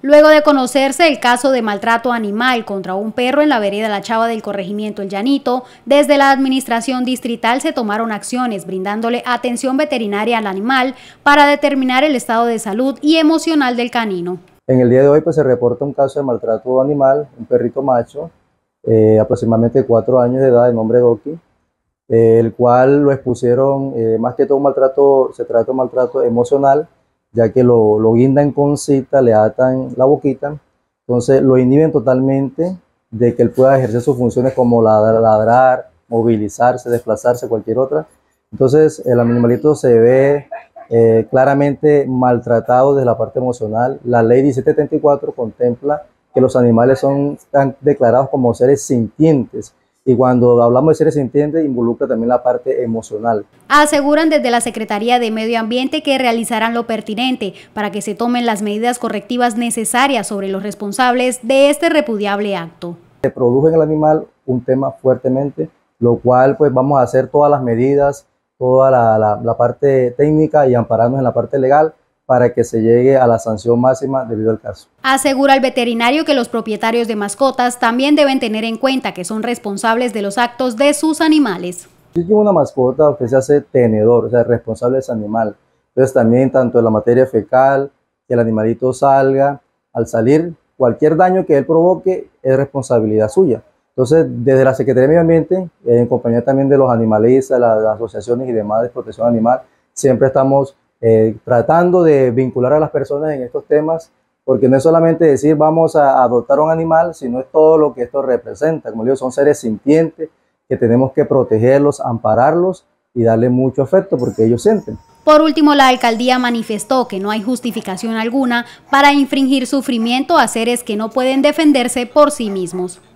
Luego de conocerse el caso de maltrato animal contra un perro en la vereda La Chava del corregimiento El Llanito, desde la administración distrital se tomaron acciones brindándole atención veterinaria al animal para determinar el estado de salud y emocional del canino. En el día de hoy se reporta un caso de maltrato animal, un perrito macho, aproximadamente 4 años de edad, de nombre Doki, el cual lo expusieron, más que todo se trata de un maltrato emocional, ya que lo guindan con cita, le atan la boquita, entonces lo inhiben totalmente de que él pueda ejercer sus funciones como ladrar, movilizarse, desplazarse, cualquier otra. Entonces el animalito se ve claramente maltratado desde la parte emocional. La ley 1774 contempla que los animales están declarados como seres sintientes. Y cuando hablamos de seres sintientes, involucra también la parte emocional. Aseguran desde la Secretaría de Medio Ambiente que realizarán lo pertinente para que se tomen las medidas correctivas necesarias sobre los responsables de este repudiable acto. Se produjo en el animal un tema fuertemente, lo cual pues vamos a hacer todas las medidas, toda la parte técnica y ampararnos en la parte legal para que se llegue a la sanción máxima debido al caso. Asegura el veterinario que los propietarios de mascotas también deben tener en cuenta que son responsables de los actos de sus animales. Si tiene una mascota, usted se hace tenedor, o sea, responsable de ese animal. Entonces también tanto en la materia fecal, que el animalito salga, al salir, cualquier daño que él provoque es responsabilidad suya. Entonces, desde la Secretaría de Medio Ambiente, en compañía también de los animalistas, las asociaciones y demás de protección animal, siempre estamos tratando de vincular a las personas en estos temas, porque no es solamente decir vamos a adoptar un animal, sino es todo lo que esto representa. Como digo, son seres sintientes que tenemos que protegerlos, ampararlos y darle mucho afecto porque ellos sienten. Por último, la alcaldía manifestó que no hay justificación alguna para infringir sufrimiento a seres que no pueden defenderse por sí mismos.